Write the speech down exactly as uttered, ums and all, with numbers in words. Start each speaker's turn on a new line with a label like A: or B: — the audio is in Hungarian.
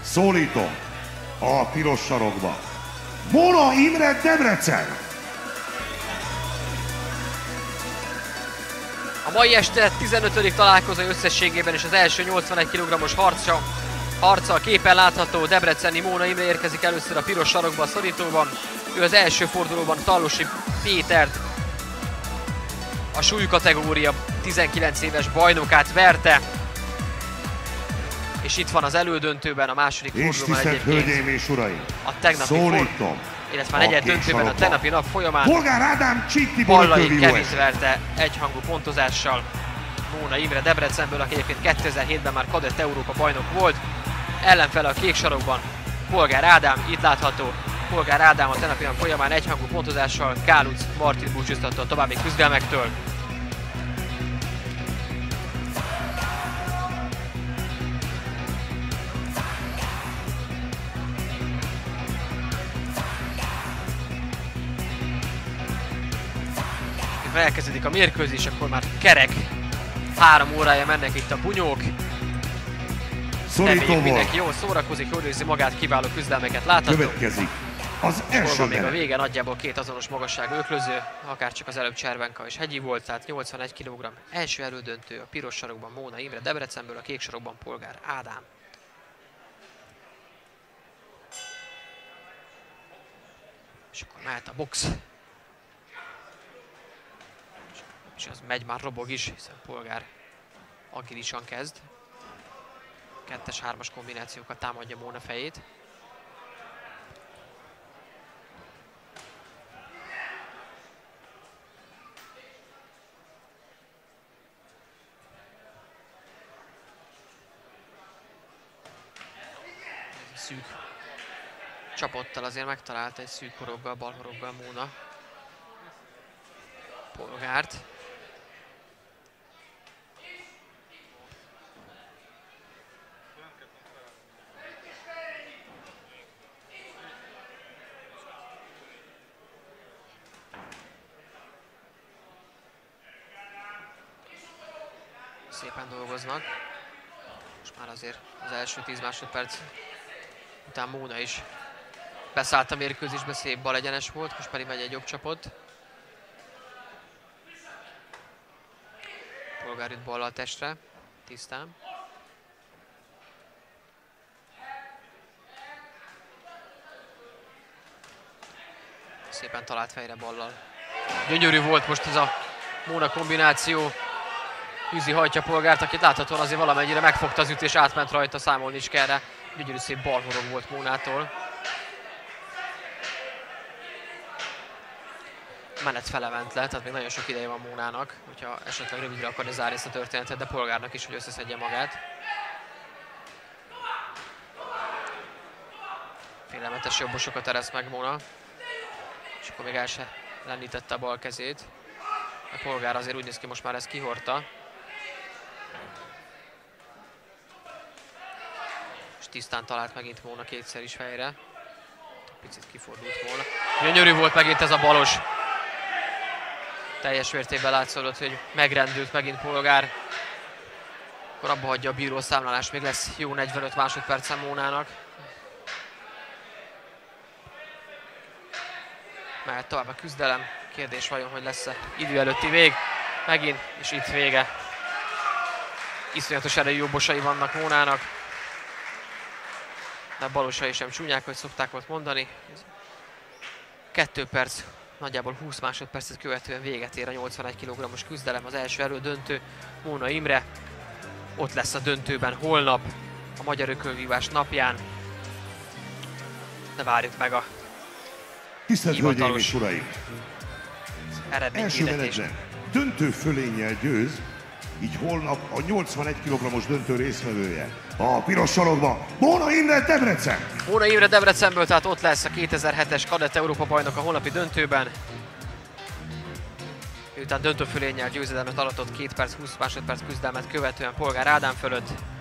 A: Szólítom a piros sarokba Móna Imre, Debrecen!
B: A mai este tizenötödik találkozója összességében és az első nyolcvanegy kilogrammos harca, harca a képen látható debreceni Móna Imre érkezik először a piros sarokba a szorítóban. Ő az első fordulóban Tallosi Pétert, a súlykategória tizenkilenc éves bajnokát verte. És itt van az elődöntőben a második fordulóban egyébként
A: és uraim,
B: a tegnapi forduló, illetve a negyed döntőben a tegnapi nap folyamán
A: Polgár Ádám
B: Ballai Kevint verte egyhangú pontozással Móna Imre Debrecenből, aki egyébként kétezer-hétben már kadett Európa bajnok volt. Ellenfele a kék sarokban Polgár Ádám, itt látható. Polgár Ádám a tegnapi nap folyamán egyhangú pontozással Káluc Martin búcsúztatta a további küzdelmektől. Elkezdődik a mérkőzés, akkor már kerek három órája mennek itt a bunyók. Reméljük mindenki jól szórakozik, jól érzi magát, kiváló küzdelmeket láthatunk.
A: Következik az első
B: még a vége nagyjából két azonos magasságú öklöző, akár csak az előbb Cservenka és Hegyi volt, tehát nyolcvanegy kilogramm. Első elődöntő a piros sarokban Móna Imre Debrecenből, a kék sarokban Polgár Ádám. És akkor mehet a box. És az megy, már robog is, hiszen Polgár agilisan kezd. Kettes-hármas kombinációkat támadja Móna fejét. Szűk csapottal azért megtalálta egy szűk horoggal, bal horoggal Móna Polgárt. Szépen dolgoznak. Most már azért az első tíz másodperc után Móna is beszállt a mérkőzésbe, szép bal egyenes volt, most pedig megy egy jobb csapot. Polgár üt ballal testre, tisztán. Szépen talált fejre ballal. Gyönyörű volt most ez a Móna kombináció. Hűzi hajtja Polgárt, akit láthatóan azért valamennyire megfogta az ütés, átment rajta, számolni is kell rá. Gyönyörű szép balhorog volt Mónától. Menet felement le, tehát még nagyon sok ideje van Mónának, hogyha esetleg rövidre akarja zárni ezt a történetet, de Polgárnak is, hogy összeszedje magát. Félelmetes jobbosokat ereszt meg Móna, és akkor még el se lendítette a bal kezét. A Polgár azért úgy néz ki, most már ezt kihordta. És tisztán talált megint Móna kétszer is fejre. Picit kifordult volna. Gyönyörű volt megint ez a balos. Teljes mértékben látszódott, hogy megrendült megint Polgár. Akkor abba hagyja a bíró számlálás, még lesz jó negyvenöt másodpercen Mónának. Mehet tovább a küzdelem. Kérdés vajon, hogy lesz-e idő előtti vég. Megint, és itt vége. Iszonyatos erejű jobbosai vannak Mónának. De a balosai sem csúnyák, hogy szokták volt mondani. Kettő perc, nagyjából húsz másodpercet követően véget ér a nyolcvanegy kilogrammos küzdelem, az első elődöntő. Móna Imre ott lesz a döntőben holnap, a magyar ökölvívás napján. De várjuk meg a
A: Tisztelt Hölgyeim és Uraim! Első menetben döntő fölénnyel győz, így holnap a nyolcvanegy kilogrammos döntő résztvevője. A piros sarokban Móna Imre Debrecen!
B: Móna Imre Debrecenből, tehát ott lesz a kétezer-hetes kadett Európa bajnok a holnapi döntőben. Miután döntőfölénnyel győzedelmet aratott két perc húsz másodperc küzdelmet követően Polgár Ádám fölött.